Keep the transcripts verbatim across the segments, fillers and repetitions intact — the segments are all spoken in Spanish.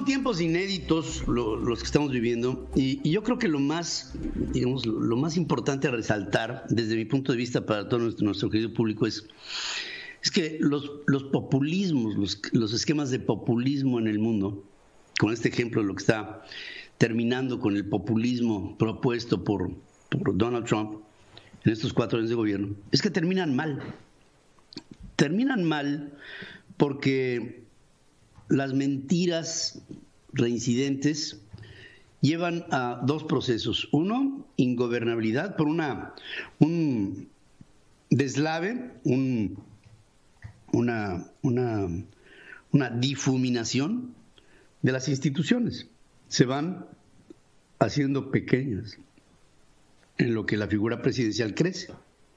tiempos inéditos lo, los que estamos viviendo y, y yo creo que lo más, digamos, lo, lo más importante a resaltar desde mi punto de vista para todo nuestro, nuestro querido público es, es que los, los populismos, los, los esquemas de populismo en el mundo, con este ejemplo de lo que está terminando con el populismo propuesto por, por Donald Trump en estos cuatro años de gobierno, es que terminan mal. Terminan mal porque las mentiras reincidentes llevan a dos procesos. Uno, ingobernabilidad por una un deslave, un, una, una, una difuminación de las instituciones. Se van haciendo pequeñas en lo que la figura presidencial crece.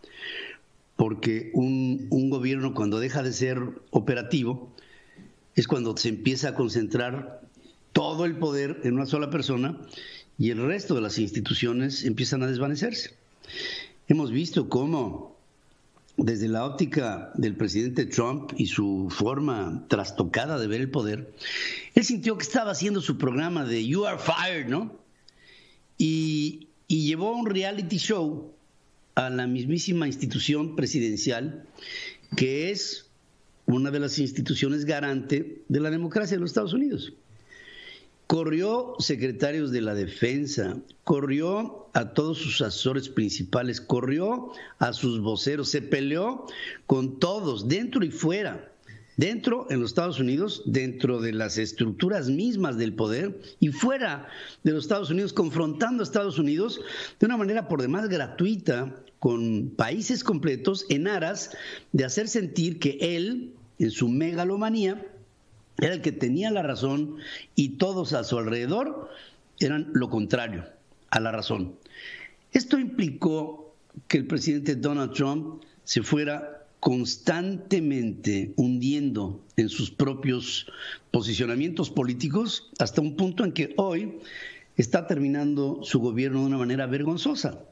Porque un, un gobierno, cuando deja de ser operativo, es cuando se empieza a concentrar todo el poder en una sola persona y el resto de las instituciones empiezan a desvanecerse. Hemos visto cómo, desde la óptica del presidente Trump y su forma trastocada de ver el poder, él sintió que estaba haciendo su programa de You Are Fired, ¿no? Y, y llevó un reality show a la mismísima institución presidencial, que es una de las instituciones garante de la democracia de los Estados Unidos. Corrió secretarios de la defensa, corrió a todos sus asesores principales, corrió a sus voceros, se peleó con todos, dentro y fuera. Dentro, en los Estados Unidos, dentro de las estructuras mismas del poder y fuera de los Estados Unidos, confrontando a Estados Unidos de una manera por demás gratuita con países completos en aras de hacer sentir que él, en su megalomanía, era el que tenía la razón y todos a su alrededor eran lo contrario a la razón. Esto implicó que el presidente Donald Trump se fuera constantemente hundiendo en sus propios posicionamientos políticos hasta un punto en que hoy está terminando su gobierno de una manera vergonzosa,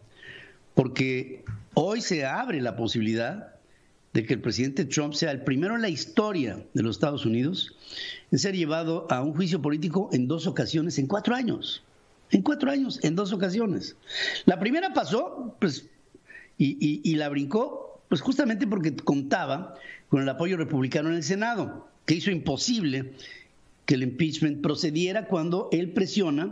porque hoy se abre la posibilidad de que el presidente Trump sea el primero en la historia de los Estados Unidos en ser llevado a un juicio político en dos ocasiones, en cuatro años. En cuatro años, en dos ocasiones. La primera pasó, pues, y, y, y la brincó, pues justamente porque contaba con el apoyo republicano en el Senado, que hizo imposible que el impeachment procediera cuando él presiona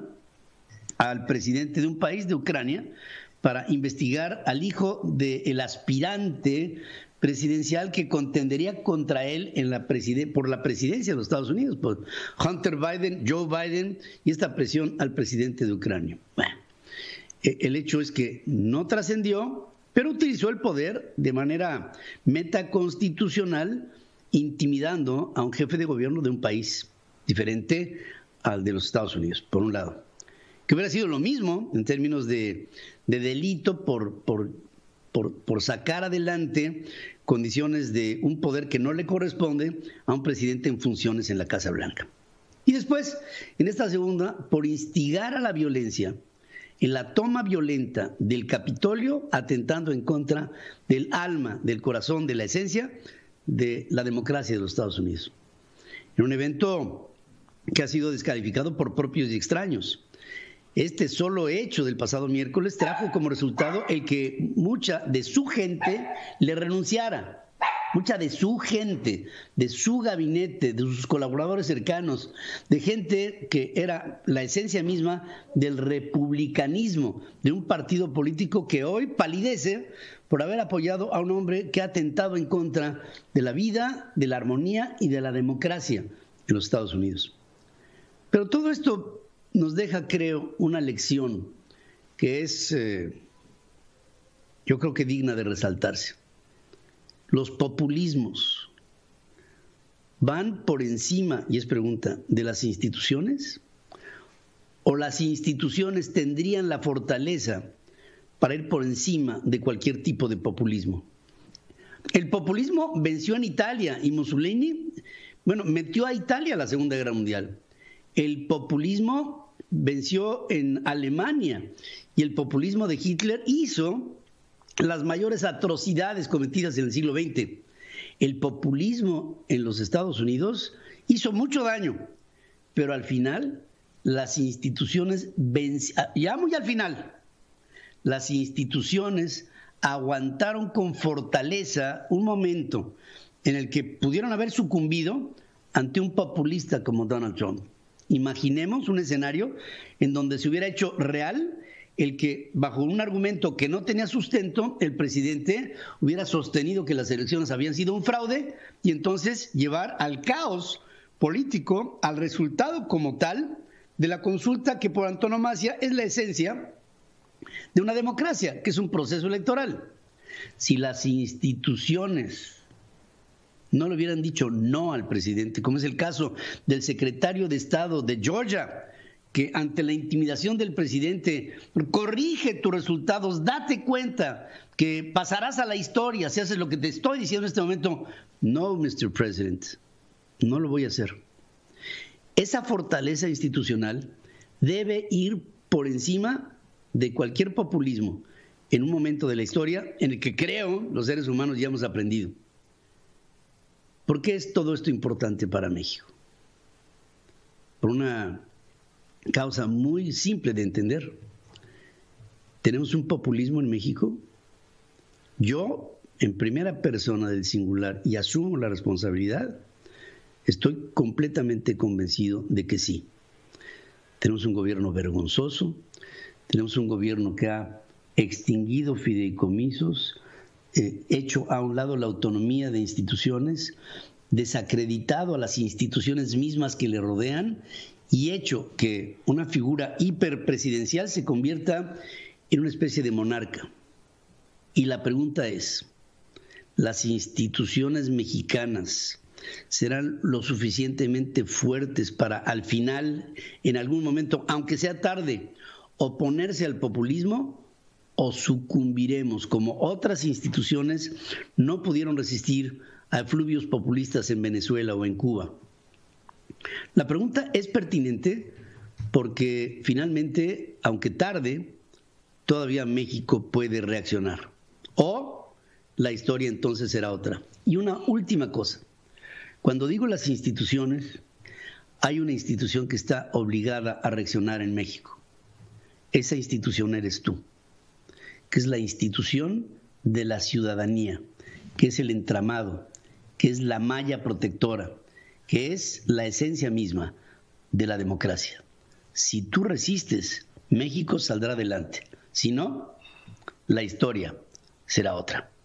al presidente de un país, de Ucrania, para investigar al hijo del aspirante presidencial que contendería contra él en la preside- por la presidencia de los Estados Unidos, por Hunter Biden, Joe Biden, y esta presión al presidente de Ucrania. Bueno, el hecho es que no trascendió, pero utilizó el poder de manera metaconstitucional, intimidando a un jefe de gobierno de un país diferente al de los Estados Unidos, por un lado. Que hubiera sido lo mismo en términos de, de delito por, por, por, por sacar adelante condiciones de un poder que no le corresponde a un presidente en funciones en la Casa Blanca. Y después, en esta segunda, por instigar a la violencia, en la toma violenta del Capitolio, atentando en contra del alma, del corazón, de la esencia de la democracia de los Estados Unidos. En un evento que ha sido descalificado por propios y extraños. Este solo hecho del pasado miércoles trajo como resultado el que mucha de su gente le renunciara. Mucha de su gente, de su gabinete, de sus colaboradores cercanos, de gente que era la esencia misma del republicanismo, de un partido político que hoy palidece por haber apoyado a un hombre que ha atentado en contra de la vida, de la armonía y de la democracia en los Estados Unidos. Pero todo esto nos deja, creo, una lección que es, eh, yo creo que digna de resaltarse. Los populismos van por encima, y es pregunta, de las instituciones, o las instituciones tendrían la fortaleza para ir por encima de cualquier tipo de populismo. El populismo venció en Italia y Mussolini, bueno, metió a Italia a la Segunda Guerra Mundial. El populismo venció en Alemania y el populismo de Hitler hizo las mayores atrocidades cometidas en el siglo veinte. El populismo en los Estados Unidos hizo mucho daño pero al final las instituciones, ya muy al final, las instituciones aguantaron con fortaleza un momento en el que pudieron haber sucumbido ante un populista como Donald Trump. Imaginemos un escenario en donde se hubiera hecho real el que, bajo un argumento que no tenía sustento, el presidente hubiera sostenido que las elecciones habían sido un fraude y entonces llevar al caos político, al resultado como tal de la consulta que por antonomasia es la esencia de una democracia, que es un proceso electoral. Si las instituciones no le hubieran dicho no al presidente, como es el caso del secretario de Estado de Georgia, que ante la intimidación del presidente, corrige tus resultados, date cuenta que pasarás a la historia si haces lo que te estoy diciendo en este momento. No, mister President, no lo voy a hacer. Esa fortaleza institucional debe ir por encima de cualquier populismo en un momento de la historia en el que creo los seres humanos ya hemos aprendido. ¿Por qué es todo esto importante para México? Por una causa muy simple de entender. Tenemos un populismo en México. Yo, en primera persona del singular, y asumo la responsabilidad, estoy completamente convencido de que sí. Tenemos un gobierno vergonzoso, tenemos un gobierno que ha extinguido fideicomisos, eh, hecho a un lado la autonomía de instituciones, desacreditado a las instituciones mismas que le rodean y hecho que una figura hiperpresidencial se convierta en una especie de monarca. Y la pregunta es, ¿las instituciones mexicanas serán lo suficientemente fuertes para al final, en algún momento, aunque sea tarde, oponerse al populismo, o sucumbiremos como otras instituciones no pudieron resistir a efluvios populistas en Venezuela o en Cuba? La pregunta es pertinente porque finalmente, aunque tarde, todavía México puede reaccionar. O la historia entonces será otra. Y una última cosa. Cuando digo las instituciones, hay una institución que está obligada a reaccionar en México. Esa institución eres tú, que es la institución de la ciudadanía, que es el entramado, que es la malla protectora, que es la esencia misma de la democracia. Si tú resistes, México saldrá adelante. Si no, la historia será otra.